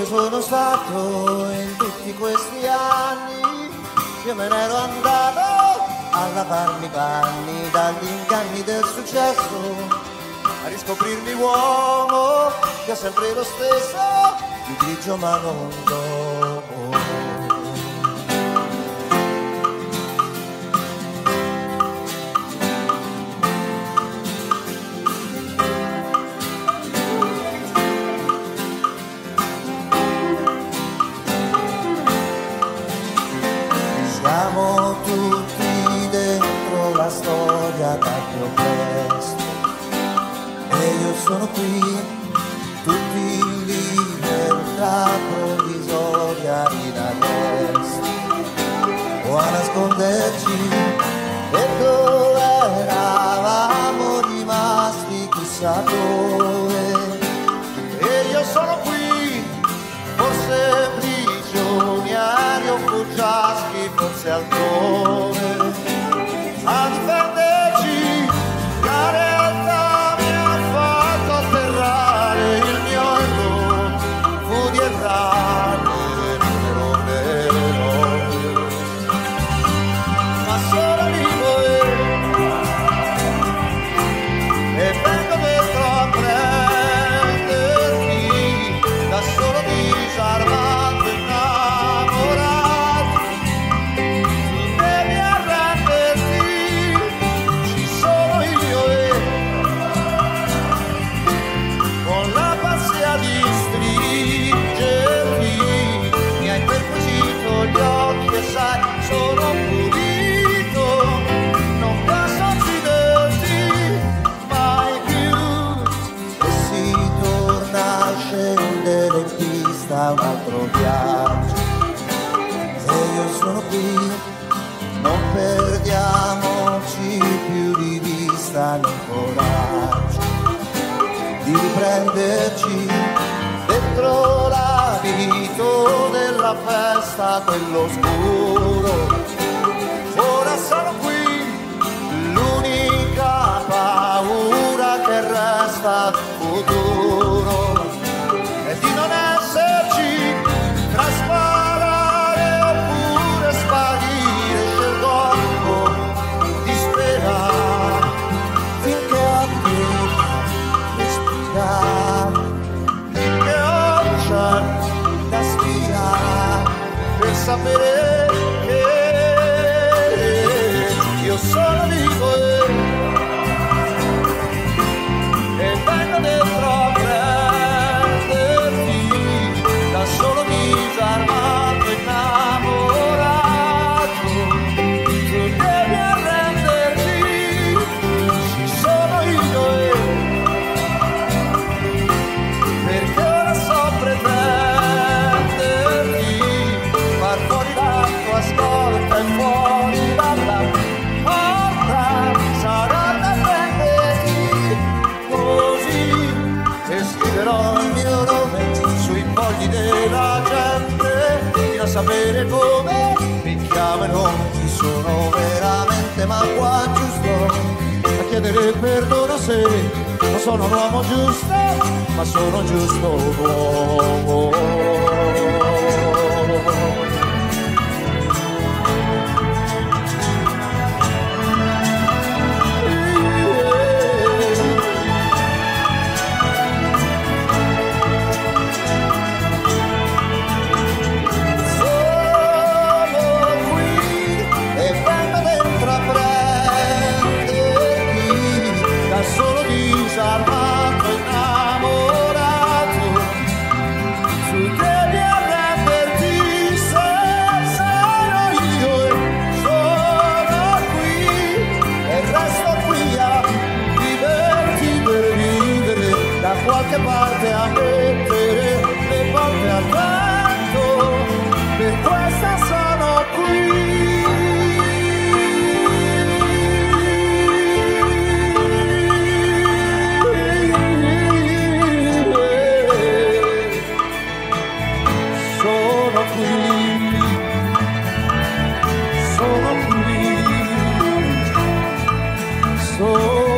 dove sono stato in tutti questi anni? Io me ne ero andato a lavarmi i panni dagli inganni del successo, a riscoprirmi uomo che è sempre lo stesso, più grigio ma non dopo. Siamo tutti dentro la storia da più presto e io sono qui, tutti in libertà provvisoria in arresto o a nasconderci e dove eravamo rimasti chissà dove. E io sono qui, forse prigionieri o fuggiaschi, forse altrove, a difenderci. La realtà mi ha fatto atterrare, il mio errore fu di errare nero, ma sono vivo e vengo dentro a prenderti da solo disarmato, innamorato. Tu devi arrenderti, ci sono io e con la pazzia di stringerti mi hai perquisito gli occhi e sai sono pulito, non posso ucciderti mai più. E si torna a scendere in pista un altro viaggio e io sono qui, non perdiamoci più di vista nel coraggio di riprenderci dentro l'abito della festa, quello scuro. Ora sono qui, l'unica paura che resta del futuro è di non esserci, tra sparare oppure sparire. Scelgo ancora di sperare finché a te respirare, finché ho cielo da spiare per sapere che io sono vivo e vengo dentro a prenderti da solo disarmato, innamorato. Tu devi arrenderti, ci sono io perché ora so pretenderti, far fuori la tua scorta e fuori dalla porta sarà da prenderti così, e scriverò il mio nome sui fogli della gente fino a sapere come mi chiamano, chi sono veramente, ma qua giusto a chiedere perdono se non sono un uomo giusto, ma sono giusto uomo. Disarmato, innamorato, tu devi arrenderti, se sarò io e sono qui e resto qui a viverti per vivere, da qualche parte a mettere le porte al vento, per questa sono qui. Sono qui, sono